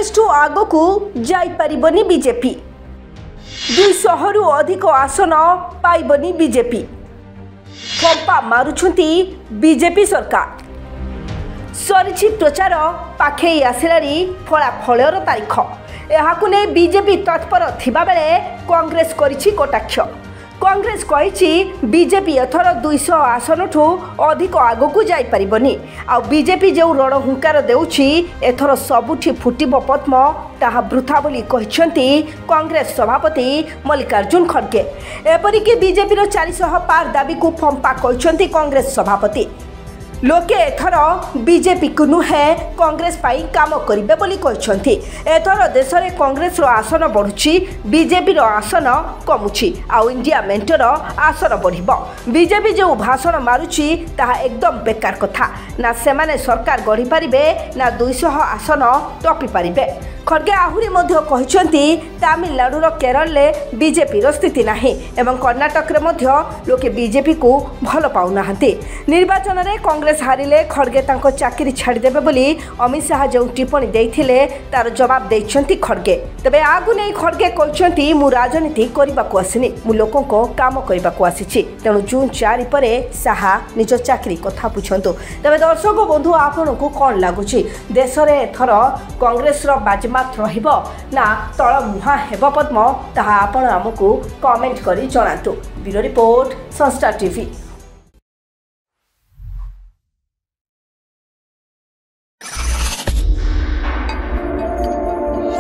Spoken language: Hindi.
कांग्रेस ठू आग को जाइपारिबनी बीजेपी 200 रु अधिक आसन पाइबनी बीजेपी फंपा मारुछंती बीजेपी सरकार सरिछि प्रचार पाखे आसिलारी फलाफलर तारीख यहाकु ने बीजेपी तत्पर थिबा बेले कांग्रेस करिछि कटाक्ष कांग्रेस कहिछि बीजेपी एथर 200 आसन ठू अधिक आग को जाई परिबनी आ बीजेपी जो रणहुंकार देउछि एथर सबुठी फुटिब पद्म ताहा वृथा बोली कहिसंती कांग्रेस सभापति मल्लिकार्जुन खड़गे एपरिक बीजेपी 400 पार दाबी को फंपा कहिसंती कांग्रेस सभापति लोके एथर बीजेपी को नुहे कांग्रेस पाई काम करिबे बोली कहिसंती एथर देश में कांग्रेस रो आसन बढ़ुछि बीजेपी रो आसन कमुछि आ इंडिया मेंटर आसन बढ़िबो बीजेपी जो भाषण मारुछि ताहा एकदम बेकार कथा ना सेमाने सरकार गढ़ी पारिबे ना 200 आसन टपी पारिबे खड़गे आहुरी मध्य कहिसंती तमिलनाडु रो केरल ले बीजेपी रो स्थिति नाही एवं कर्नाटक रे मध्य लोके बीजेपी को भल पाउ नाहंती निर्वाचन रे कांग्रेस हारिले खड़गे तांको चाकरी छाड़ी देबे बोली अमित शाह जो टिप्पणी देइथिले तार जवाब देइछंती खड़गे तबे आगु नै खड़गे कहिसंती मु राजनीति करिबा को आसिनी मु लोकन को काम करिबा को आसीछि तेनु जून 4 परे शाह निज चाकरी कथा पुछंतु तबे दर्शक बंधु आपन को कोन लागुछि देश रे एथर कांग्रेस रो बाजमात रहिबो ना तळ मुहा हेबो पद्म ताहा आपण हमकु कमेंट करी जणातु ब्यूरो रिपोर्ट संस्टार टीवी।